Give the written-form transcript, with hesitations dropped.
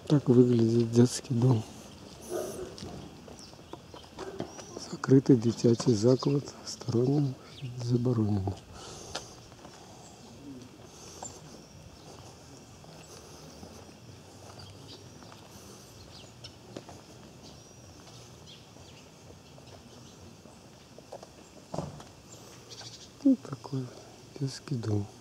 Так выглядит детский дом. Закрытый дитячий заклад, сторонним заборонено. Вот такой детский дом.